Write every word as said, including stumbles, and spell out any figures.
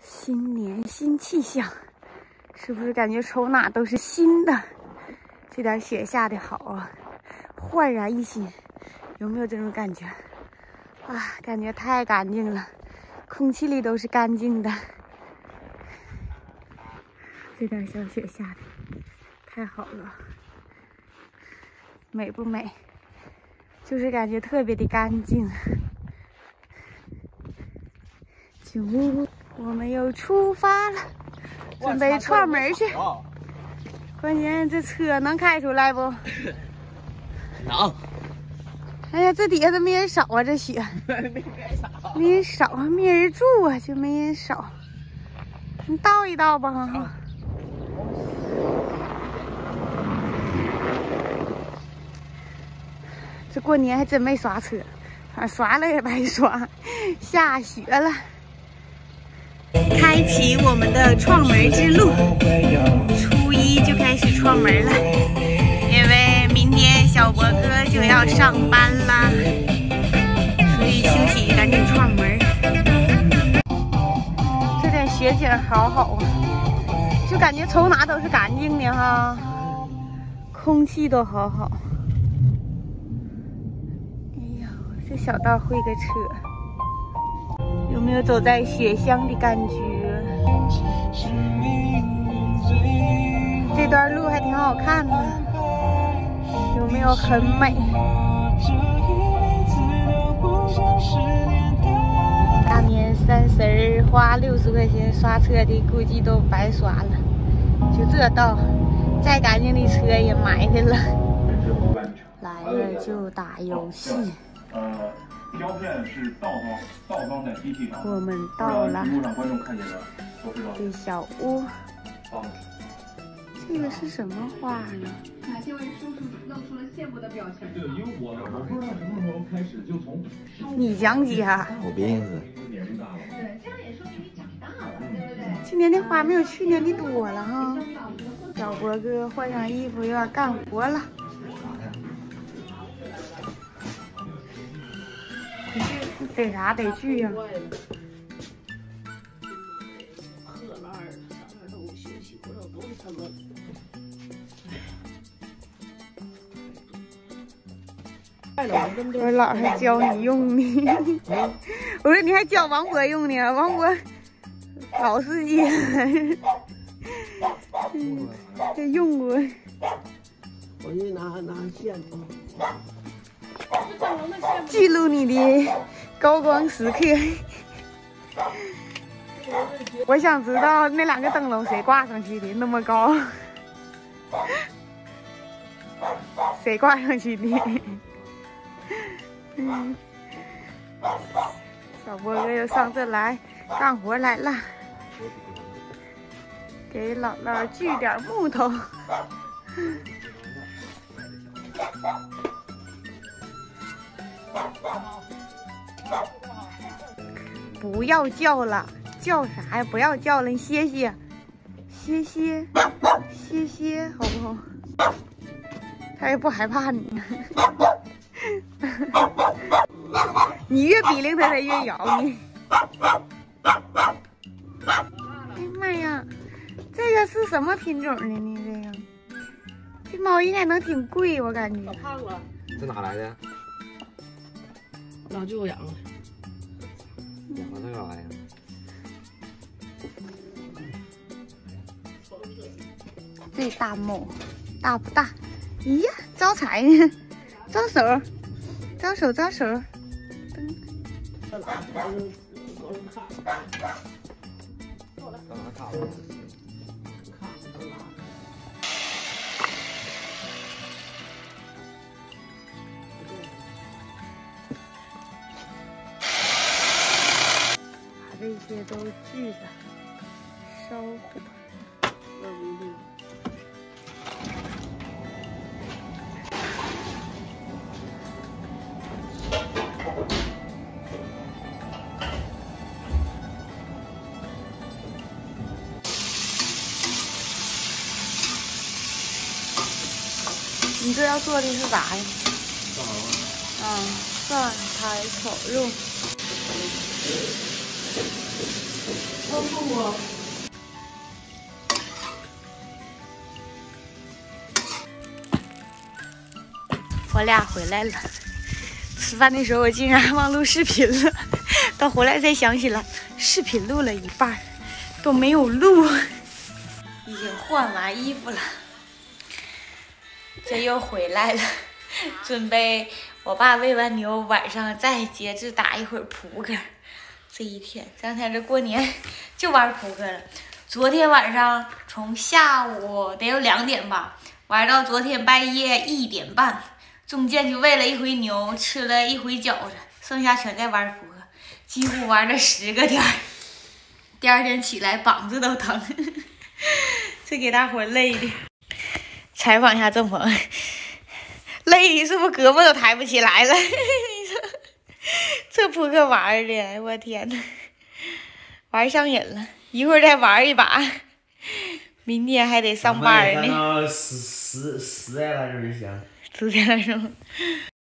新年新气象，是不是感觉瞅哪都是新的？这点雪下的好啊，焕然一新，有没有这种感觉？啊，感觉太干净了，空气里都是干净的。这点小雪下的太好了，美不美？就是感觉特别的干净。九，我们又出发了，准备串门去。关键这车能开出来不？ 能。 哎呀，这底下都没人扫啊，这雪没人扫， 没人扫，没人住啊，就没人扫。你倒一倒吧。啊，这过年还真没刷车，反正刷了也白刷，下雪了。开启我们的串门之路，初一就开始串门了，因为明天小博哥就要上班啦，所以清洗赶紧串门。这点雪景好好啊，就感觉瞅哪都是干净的哈，空气都好好。哎呀，这小道会个车。有没有走在雪乡的感觉？这段路还挺好看的，有没有很美？大年三十儿花六十块钱刷车的，估计都白刷了。就这道，再干净的车也埋汰了。来了就打游戏。 胶片是倒装倒装在机器上， 我们到了。 路上观众看见的都知道。 这小屋，这个是什么花呢？ 哪些位叔叔露出了羡慕的表情？ 对，因为我我不知道什么时候开始就从。 你讲解啊？ 我别认识。 年龄大了。 对，这样也说明你长大了，对不对？ 今年的花没有去年的多了哈。小博哥换上衣服又要干活了。逮啥逮去呀？我姥还教你用呢，我说你还教王博用呢，王博老司机了，嗯，这用过。 我去拿拿线。 记录你的高光时刻。我想知道那两个灯笼谁挂上去的，那么高，谁挂上去的？嗯，小博哥又上这来干活来了，给姥姥锯点木头。不要叫了，叫啥呀？不要叫了，你歇歇，歇歇，歇歇，好不好？他也不害怕你，你越逼令他，他越咬你。哎妈呀，这个是什么品种的呢？这个，这猫应该能挺贵，我感觉。 胖了， 这哪来的？ 老舅养的。 养了这个玩意儿。 这大猫，大不大？咦呀，招财呢！招手，招手，招手。 这哪来的？我看。 到哪看了？ 这些都锯着，烧火，热乎乎。你这要做的是啥呀？ 干嘛？ 啊，蒜苔炒肉。 丰富。 我俩回来了，吃饭的时候我竟然忘录视频了，到回来才想起来，视频录了一半都没有录。已经换完衣服了，这又回来了，准备我爸喂完牛，晚上再接着打一会儿扑克。这一天，这两天这过年就玩扑克了。昨天晚上从下午得有两点吧，玩到昨天半夜一点半，中间就喂了一回牛，吃了一回饺子，剩下全在玩扑克，几乎玩了十个点儿。第二天起来膀子都疼，这给大伙累的。采访一下郑鹏，累的是不是胳膊都抬不起来了？你说这扑克玩的，我天哪，玩上瘾了，一会儿再玩一把，明天还得上班呢。 十十十点来钟就行。 十点来钟。